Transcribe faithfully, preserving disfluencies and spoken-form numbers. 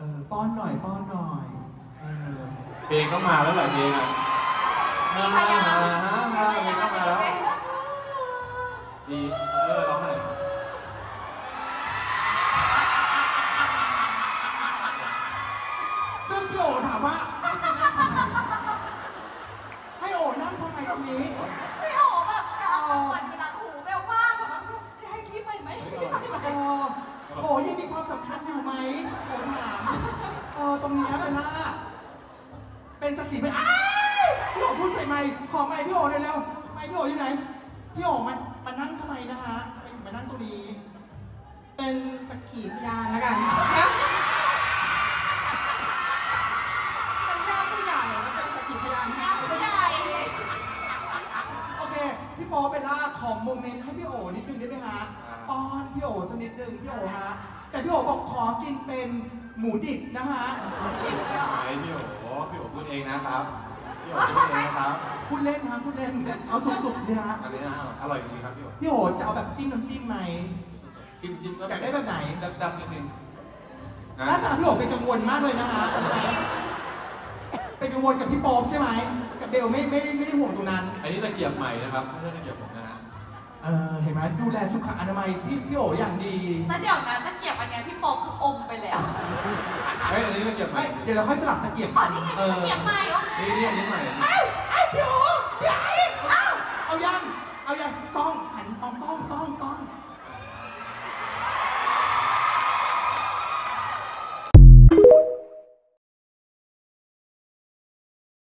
อป้อนหน่อยป้อนหน่อยเออเพลงก็มาแล้วหลายเพลงอ่ะมีพยายามมีพยายามก็มาแล้วดีเออร้องไห้ซึ่งพี่โอถามว่าให้โอนั่งทำไมตรงนี้พี่โอแบบกำลังปั่นเวลาหูเบลมากแบบให้คลิปไปไหมคลิปไปไหมโอโอยังมีความสำคัญอยู่ไหมโอถามเออตรงนี้เบลล่าเป็นสักขีพยานพี่โอพูดใส่ไมค์ขอไมค์พี่โอเลยเร็วไมค์พี่โออยู่ไหนพี่โอมันมันนั่งทำไมนะฮะทำไมถึงมานั่งตรงนี้เป็นสักขีพยานแล้วกันนะเป็นญาติผู้ใหญ่แล้วเป็นสักขีพยานให้ผู้ใหญ่โอเคพี่โป๊เบลล่าขอโมเมนต์ให้พี่โอนิดนึงได้ไหมฮะป้อนพี่โอสักนิดนึงพี่โอฮะแต่พี่โอบอกขอกินเป็นหมูดิบนะฮะไอพี่โอพี่โอพูดเองนะครับพี่โอพูดเองนะครับพูดเล่นฮะพูดเล่นเอาสุกๆเลยฮะอันนี้นะอร่อยจริงครับพี่โอพี่โอจะเอาแบบจิ้มน้ำจิ้มไหมจิ้มจิ้มก็อยากได้แบบไหนดำๆนิดนึงหน้าตาพี่โอเป็นกังวลมากเลยนะฮะเป็นกังวลกับพี่โป๊ใช่ไหมกับเบลไม่ไม่ไม่ได้ห่วงตรงนั้นอันนี้ตะเกียบใหม่นะครับไม่ใช่ตะเกียบผมนะฮะเออเห็นไหมดูแลสุขอนามัยพี่พี่โออย่างดีแล้วเดี๋ยวนะตะเกียบอันนี้พี่โป๊คืออมไปแล้วเฮ้ยอันนี้ตะเกียบใหม่เดี๋ยวเราค่อยสลับตะเกียบอ๋อนี่ไงตะเกียบใหม่เหรอนี่นี่อันนี้ใหม่ไอ้ไอ้พี่โอ